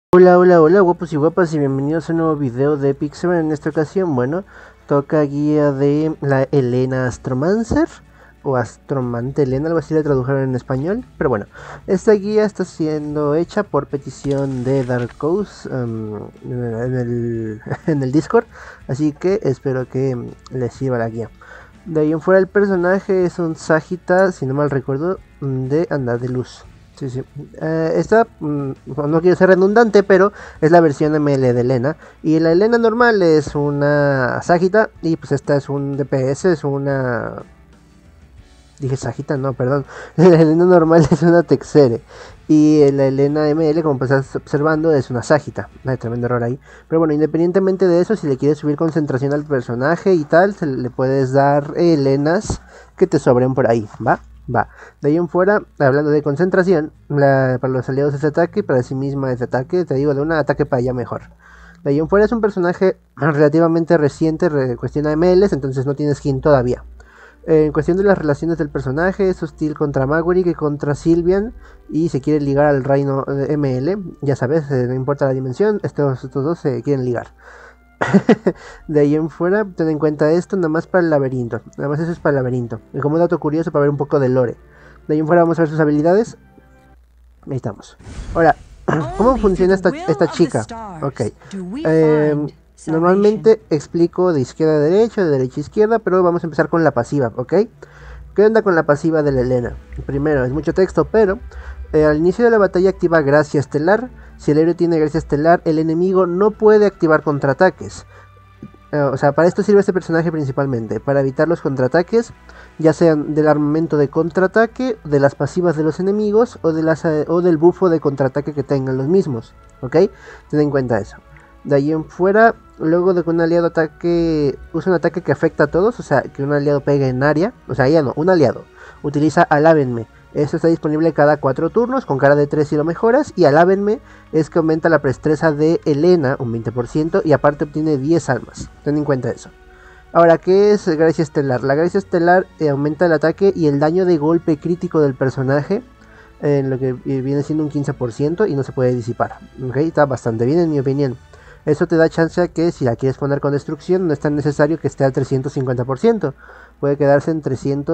Hola, hola, hola, guapos y guapas, y bienvenidos a un nuevo video de Pixel. En esta ocasión, bueno, toca guía de la Elena Astromancer o Astromante Elena, algo así le tradujeron en español. Pero bueno, esta guía está siendo hecha por petición de Darkous en el Discord, así que espero que les sirva la guía. De ahí en fuera, el personaje es un Sagita, si no mal recuerdo, de Andar de Luz. Sí, sí. Esta, no quiero ser redundante, pero es la versión ML de Elena. Y la Elena normal es una Sagita. Y pues esta es un DPS, es una... Dije Sagita, no, perdón. La Elena normal es una Texere. Y la Elena ML, como pues estás observando, es una Sagita. Hay tremendo error ahí. Pero bueno, independientemente de eso, si le quieres subir concentración al personaje y tal, le puedes dar Elenas que te sobren por ahí, ¿va? Va. De ahí en fuera, hablando de concentración, para los aliados es ataque, para sí misma es ataque, te digo, de un ataque para allá mejor. De ahí en fuera es un personaje relativamente reciente, cuestión de MLs, entonces no tiene skin todavía. En cuestión de las relaciones del personaje, es hostil contra Maguri que contra Sylvian y se quiere ligar al reino ML, ya sabes, no importa la dimensión, estos dos se quieren ligar. De ahí en fuera, ten en cuenta esto, nada más para el laberinto. Nada más eso es para el laberinto. Y como dato curioso para ver un poco de lore. De ahí en fuera vamos a ver sus habilidades. Ahí estamos. Ahora, ¿cómo funciona esta chica? Ok. Normalmente explico de izquierda a derecha, de derecha a izquierda, pero vamos a empezar con la pasiva, ¿ok? ¿Qué onda con la pasiva de la Elena? Primero, es mucho texto, pero al inicio de la batalla activa Gracia Estelar. Si el héroe tiene Gracia Estelar, el enemigo no puede activar contraataques. O sea, para esto sirve este personaje principalmente, para evitar los contraataques, ya sean del armamento de contraataque, de las pasivas de los enemigos o del bufo de contraataque que tengan los mismos, ¿ok? Ten en cuenta eso. De ahí en fuera, luego de que un aliado usa un ataque que afecta a todos, o sea, que un aliado pegue en área, o sea, ya no, un aliado, utiliza Alábenme. Esto está disponible cada 4 turnos, con cara de 3 si lo mejoras, y Alábenme es que aumenta la prestreza de Elena un 20% y aparte obtiene 10 almas. Ten en cuenta eso. Ahora, ¿qué es Gracia Estelar? La Gracia Estelar aumenta el ataque y el daño de golpe crítico del personaje, en lo que viene siendo un 15% y no se puede disipar. ¿Ok? Está bastante bien en mi opinión. Eso te da chance a que si la quieres poner con destrucción no es tan necesario que esté al 350%. Puede quedarse en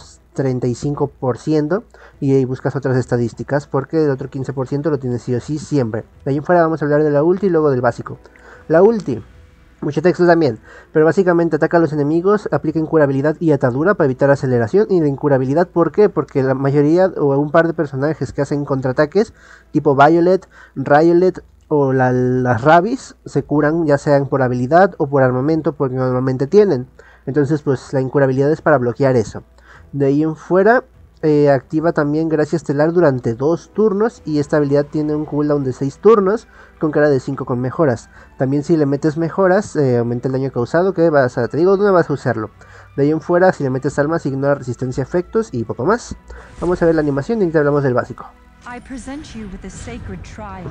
335% y ahí buscas otras estadísticas porque el otro 15% lo tienes sí o sí siempre. De ahí en fuera vamos a hablar de la ulti y luego del básico. La ulti, mucho texto también, pero básicamente ataca a los enemigos, aplica incurabilidad y atadura para evitar aceleración. Y la incurabilidad, ¿por qué? Porque la mayoría o un par de personajes que hacen contraataques tipo Violet, Riolet o las Rabis se curan ya sean por habilidad o por armamento porque normalmente tienen. Entonces pues la incurabilidad es para bloquear eso. De ahí en fuera activa también Gracia Estelar durante 2 turnos y esta habilidad tiene un cooldown de 6 turnos con cara de 5 con mejoras. También si le metes mejoras aumenta el daño causado, que vas a, te digo dónde vas a usarlo. De ahí en fuera si le metes almas ignora resistencia a efectos y poco más. Vamos a ver la animación y ahorita hablamos del básico. I present you with the sacred trial.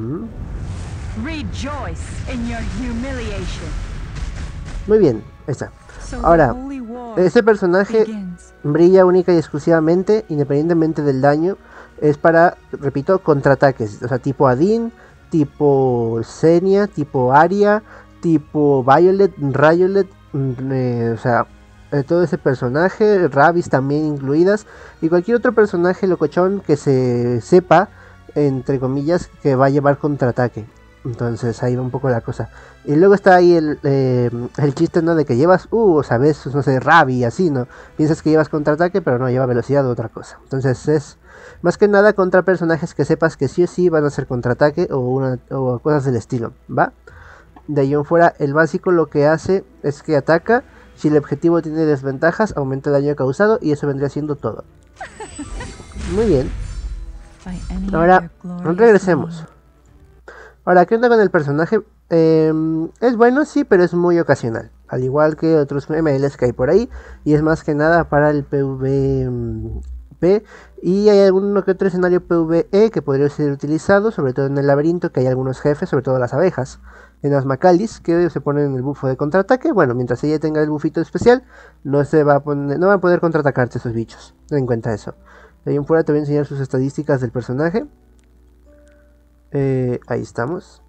Rejoice in your humiliation. Muy bien, ahí está. Ahora, este personaje brilla única y exclusivamente, independientemente del daño, es para, repito, contraataques. O sea, tipo Adin, tipo Xenia, tipo Aria, tipo Violet, Riolet, o sea, todo ese personaje, Rabis también incluidas, y cualquier otro personaje locochón que se sepa, entre comillas, que va a llevar contraataque. Entonces ahí va un poco la cosa. Y luego está ahí el chiste, ¿no? De que llevas, sabes, no sé, Rabi, así, ¿no? Piensas que llevas contraataque, pero no, lleva velocidad o otra cosa. Entonces es más que nada contra personajes que sepas que sí o sí van a hacer contraataque o cosas del estilo, ¿va? De ahí en fuera, el básico lo que hace es que ataca. Si el objetivo tiene desventajas, aumenta el daño causado y eso vendría siendo todo. Muy bien. Ahora, regresemos. Ahora, ¿qué onda con el personaje? Es bueno, sí, pero es muy ocasional. Al igual que otros MLs que hay por ahí. Y es más que nada para el PvP. Y hay alguno que otro escenario PvE que podría ser utilizado, sobre todo en el laberinto, que hay algunos jefes, sobre todo las abejas. En las Macalis, que se ponen el bufo de contraataque. Bueno, mientras ella tenga el bufito especial, no van a poder contraatacarse esos bichos. Ten en cuenta eso. De ahí en fuera te voy a enseñar sus estadísticas del personaje. Ahí estamos.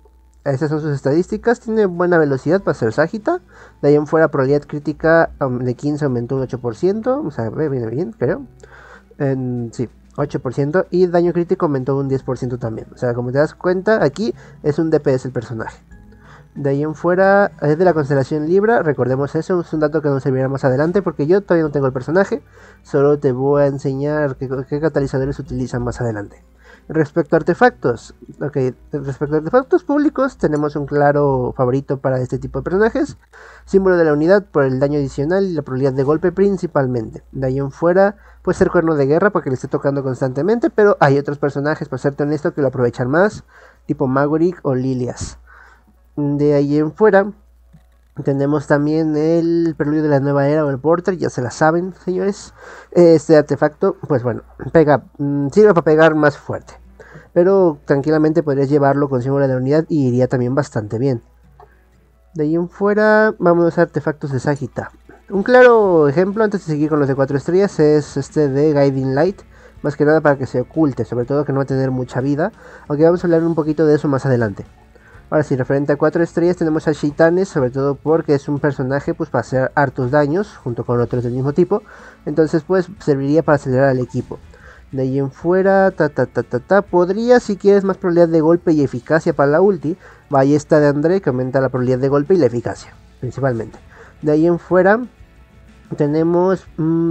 Esas son sus estadísticas. Tiene buena velocidad para ser Sagita. De ahí en fuera, probabilidad crítica de 15 aumentó un 8%. O sea, viene bien, creo. Sí, 8%. Y daño crítico aumentó un 10% también. O sea, como te das cuenta, aquí es un DPS el personaje. De ahí en fuera, es de la constelación Libra. Recordemos eso, es un dato que nos servirá más adelante, porque yo todavía no tengo el personaje. Solo te voy a enseñar qué catalizadores utilizan más adelante. Respecto a artefactos, respecto a artefactos públicos, tenemos un claro favorito para este tipo de personajes. Símbolo de la unidad por el daño adicional y la probabilidad de golpe principalmente. De ahí en fuera, puede ser cuerno de guerra porque le esté tocando constantemente, pero hay otros personajes, para serte honesto, que lo aprovechan más, tipo Magoric o Lilias. De ahí en fuera, tenemos también el preludio de la nueva era o el porter, ya se la saben, señores. Este artefacto, pues bueno, sirve para pegar más fuerte. Pero tranquilamente podrías llevarlo con símbolo de la unidad y iría también bastante bien. De ahí en fuera, vamos a artefactos de Sagita. Un claro ejemplo, antes de seguir con los de 4 estrellas, es este de Guiding Light. Más que nada para que se oculte, sobre todo que no va a tener mucha vida. Aunque vamos a hablar un poquito de eso más adelante. Ahora sí, referente a 4 estrellas tenemos a Shitanes, sobre todo porque es un personaje pues para hacer hartos daños, junto con otros del mismo tipo. Entonces pues serviría para acelerar al equipo. De ahí en fuera, podría, si quieres más probabilidad de golpe y eficacia para la ulti, Ballesta de André, que aumenta la probabilidad de golpe y la eficacia, principalmente. De ahí en fuera tenemos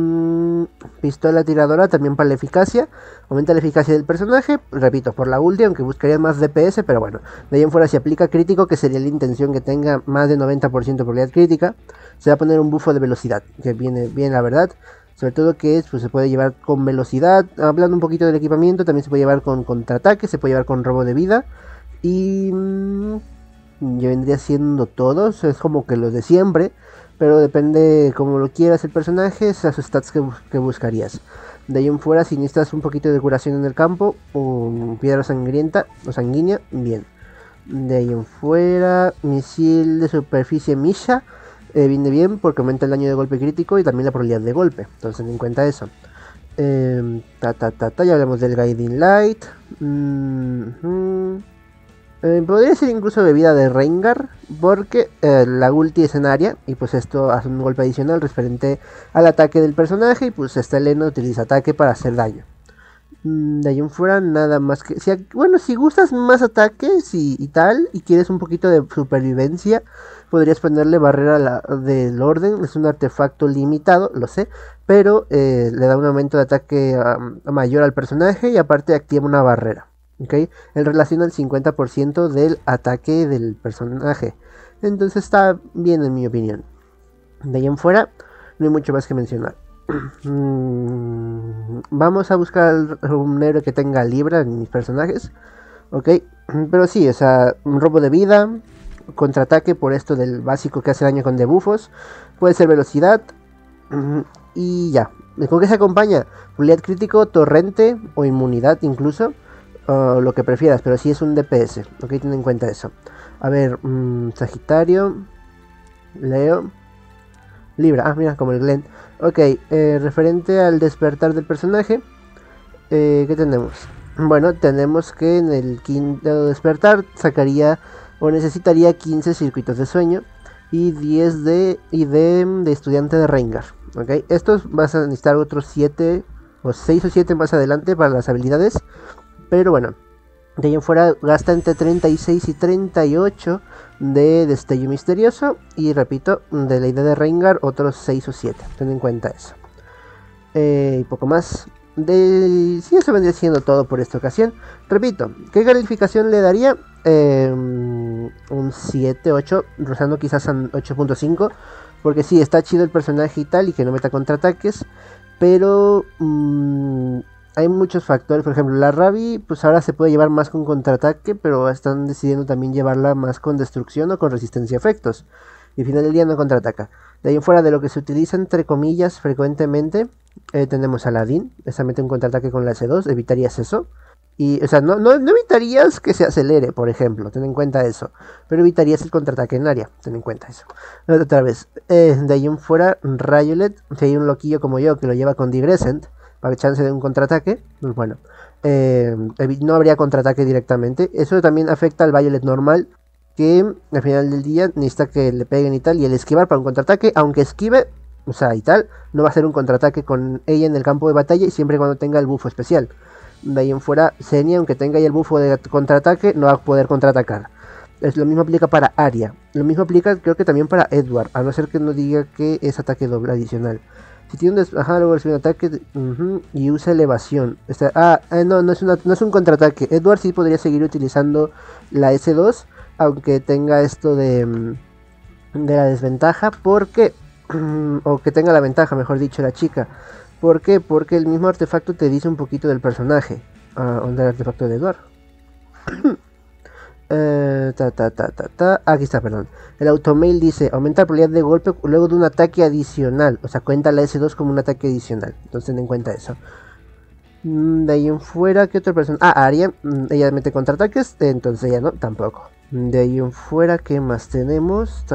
pistola tiradora también para la eficacia. Aumenta la eficacia del personaje, repito, por la ulti, aunque buscaría más DPS, pero bueno. De ahí en fuera, si aplica crítico, que sería la intención que tenga más de 90% de probabilidad crítica, se va a poner un bufo de velocidad, que viene bien la verdad. Sobre todo que pues, se puede llevar con velocidad. Hablando un poquito del equipamiento, también se puede llevar con contraataque, se puede llevar con robo de vida. Y ya vendría siendo todos, es como que los de siempre. Pero depende como lo quieras el personaje, esas stats que buscarías. De ahí en fuera, si necesitas un poquito de curación en el campo, o piedra sangrienta o sanguínea, bien. De ahí en fuera, misil de superficie Misha, viene bien porque aumenta el daño de golpe crítico y también la probabilidad de golpe. Entonces ten en cuenta eso. Ya hablamos del Guiding Light. Podría ser incluso bebida de Rengar, porque la ulti es en área y pues esto hace un golpe adicional referente al ataque del personaje y pues esta Elena utiliza ataque para hacer daño. De ahí en fuera nada más que... si gustas más ataques y tal y quieres un poquito de supervivencia, podrías ponerle barrera del orden. Es un artefacto limitado, lo sé, pero le da un aumento de ataque mayor al personaje y aparte activa una barrera. ¿Okay? Él relaciona el 50% del ataque del personaje. Entonces está bien en mi opinión. De ahí en fuera no hay mucho más que mencionar. Vamos a buscar un héroe que tenga Libra en mis personajes. Ok, pero sí, o sea, un robo de vida, contraataque por esto del básico que hace daño con debuffos. Puede ser velocidad. Y ya. ¿Con qué se acompaña? Probabilidad crítico, torrente o inmunidad incluso. Lo que prefieras, pero si es un DPS, ok, ten en cuenta eso. A ver, Sagitario, Leo, Libra, mira, como el Glenn. Ok, referente al despertar del personaje, ¿qué tenemos? Bueno, tenemos que en el quinto despertar sacaría o necesitaría 15 circuitos de sueño y 10 de estudiante de Rengar. Ok, estos vas a necesitar otros 7 o 6 o 7 más adelante para las habilidades. Pero bueno, de ahí en fuera gasta entre 36 y 38 de destello misterioso. Y repito, de la idea de Rengar otros 6 o 7. Ten en cuenta eso. Y poco más. Sí, eso vendría siendo todo por esta ocasión. Repito, ¿qué calificación le daría? Un 7, 8, rozando quizás a 8.5. Porque sí, está chido el personaje y tal, y que no meta contraataques. Pero... hay muchos factores, por ejemplo, la Ravi, pues ahora se puede llevar más con contraataque, pero están decidiendo también llevarla más con destrucción o con resistencia a efectos. Y al final del día no contraataca. De ahí en fuera de lo que se utiliza entre comillas frecuentemente, tenemos a Aladdin, esa mete un contraataque con la S2, evitarías eso. Y, o sea, no evitarías que se acelere, por ejemplo, ten en cuenta eso. Pero evitarías el contraataque en área, ten en cuenta eso. Otra vez, de ahí en fuera, Rayolet, si hay un loquillo como yo que lo lleva con Digrescent, para chance de un contraataque, pues bueno, no habría contraataque directamente. Eso también afecta al Violet normal, que al final del día necesita que le peguen y tal, y el esquivar para un contraataque, aunque esquive, o sea, y tal, no va a hacer un contraataque con ella en el campo de batalla, y siempre y cuando tenga el bufo especial. De ahí en fuera, Xenia, aunque tenga ya el bufo de contraataque, no va a poder contraatacar. Lo mismo aplica para Arya. Lo mismo aplica, creo que también para Edward, a no ser que no diga que es ataque doble adicional. Si tiene un luego recibe un ataque y usa elevación. No es un contraataque. Edward sí podría seguir utilizando la S2, aunque tenga esto de la desventaja, porque o que tenga la ventaja, mejor dicho, la chica. ¿Por qué? Porque el mismo artefacto te dice un poquito del personaje. ¿Dónde el artefacto de Edward? Aquí está, perdón. El automail dice aumenta la probabilidad de golpe luego de un ataque adicional. O sea, cuenta la S2 como un ataque adicional. Entonces ten en cuenta eso. De ahí en fuera, ¿qué otra persona? Arya, ella mete contraataques, entonces ella no, tampoco. De ahí en fuera, ¿qué más tenemos?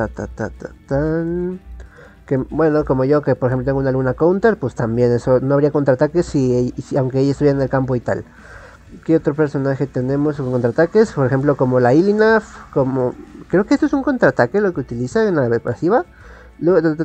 Que, bueno, como yo, que por ejemplo tengo una luna counter, pues también eso, no habría contraataques si aunque ella estuviera en el campo y tal. ¿Qué otro personaje tenemos con contraataques? Por ejemplo, como la Ilinaf, como... Creo que esto es un contraataque lo que utiliza en la pasiva. Luego...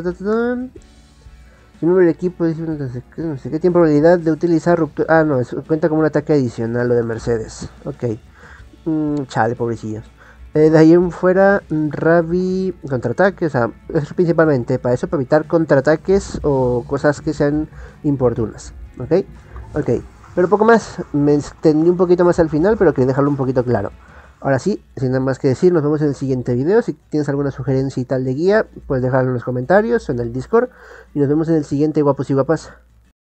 Si número de equipo dice no sé qué tiene probabilidad de utilizar ruptura... no, cuenta como un ataque adicional lo de Mercedes. Ok. Chale, pobrecillos. De ahí en fuera, Ravi contraataque, o sea, eso principalmente para eso, para evitar contraataques o cosas que sean importunas. Ok. Pero poco más, me extendí un poquito más al final, pero quería dejarlo un poquito claro. Ahora sí, sin nada más que decir, nos vemos en el siguiente video. Si tienes alguna sugerencia y tal de guía, puedes dejarlo en los comentarios o en el Discord. Y nos vemos en el siguiente, guapos y guapas.